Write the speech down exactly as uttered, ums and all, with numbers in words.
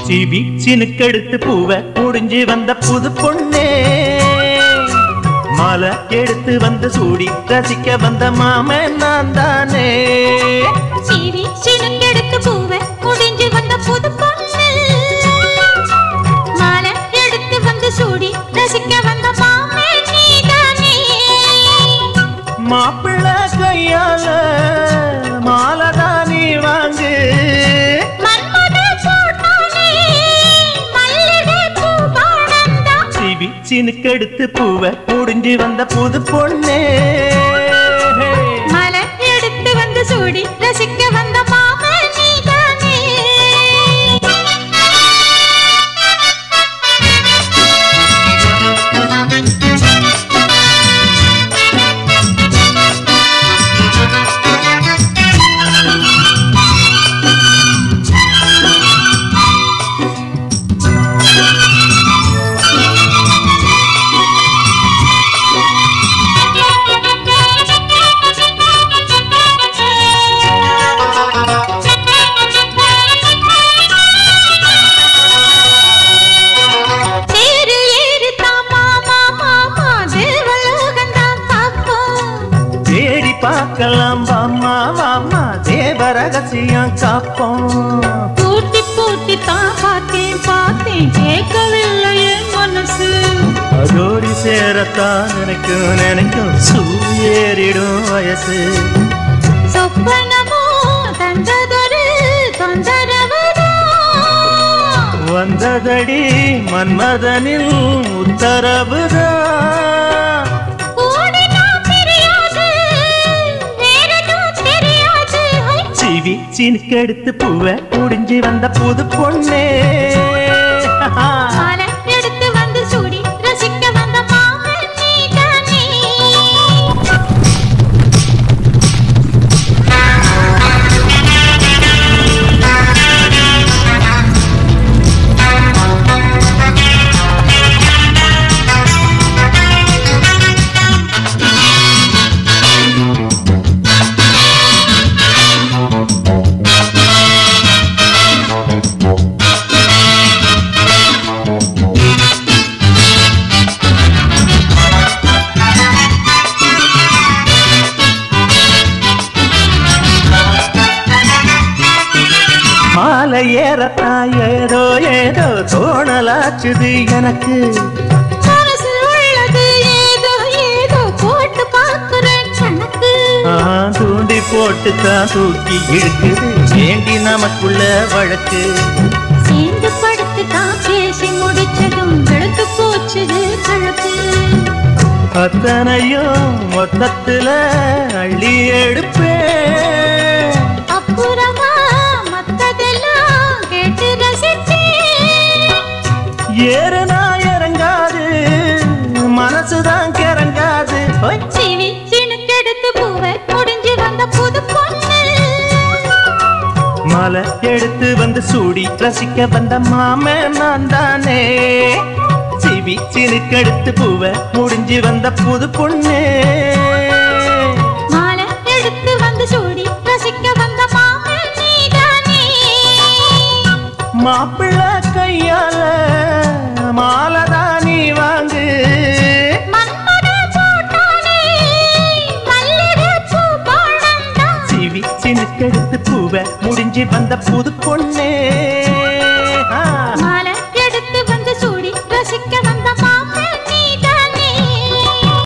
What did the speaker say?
CP சினுக்கெடுத்து பூவ முடிஞ்சு வந்த புது பொண்ணே மாலை எடுத்து வந்து சூடி ரசிக்க வந்த மாமன் நான் தானே சிபி சினுக்கெடுத்து பூவ முடிஞ்சு வந்த புது பொண்ணு மாலை எடுத்து வந்து சூடி ரசிக்க வந்த மாமன் நீ தானே மாப்பிள்ளை கையால மாலை தானே வாங்கு சினுக்கெடுத்து பூவ முடிஞ்சு வந்த புது பொண்ணே மலை எடுத்து வந்து சூடி ரசிக்க வந்த மாமன் நீ தானே பார்க்கலாம் வாமா வாமா தேவ ரகசியம் காப்போம் பூட்டி பூட்டி தான் பார்த்தேன் பார்த்தேன் கேட்கவில்லை என் மனசு அதோடி சேரத்தான் நினைக்கும் நினைக்கும் சூரியேறிடும் வயசு சொப்பனமோ தந்ததொரு தொந்தரவுதோ வந்ததடி மன்மதனில் உத்தரவுதான் சிவி சினுக்கெடுத்து பூவ முடிஞ்சு வந்த புது பொண்ணே மாலை எடுத்து வந்து சூடி ரசிக்க வந்த மாமன் நீ தானே மாலை ஏறத்தா ஏதோ ஏதோ தோணலாச்சுது எனக்கு மனசு உள்ளது ஏதோ ஏதோ போட்டு பார்க்கிறேன் கணக்கு தூண்டி போட்டு தான் தூக்கி இழுக்குது ஏண்டி நமக்குள்ள வழக்கு சேர்ந்து படுத்து தான் பேசி முடிச்சதும் வெளுத்து போச்சுது கணக்கு அத்தனையும் மொத்தத்துல அள்ளி எடுப்பே அப்புறமா மத்ததெல்லாம் கேட்டு ரசிச்சே ஏறனா இறங்காது மனசுதான் கிறங்காது சிவி சினுக்கெடுத்து பூவை முடிஞ்சு வந்த புது பொண்ணு மாலை எடுத்து வந்து சூடி ரசிக்க வந்த மாமன் நான் தானே சிவி சினுக்கெடுத்து பூவ முடிஞ்சு வந்த புது பொண்ணு மாலை எடுத்து வந்து சூடி ரசிக்க வந்த மாமன் நீ தானே மாப்பிள்ளை கையால மாலை தானே வாங்கு சிவி சினுக்கெடுத்து பூவ முடிஞ்சு வந்த புது பொண்ணே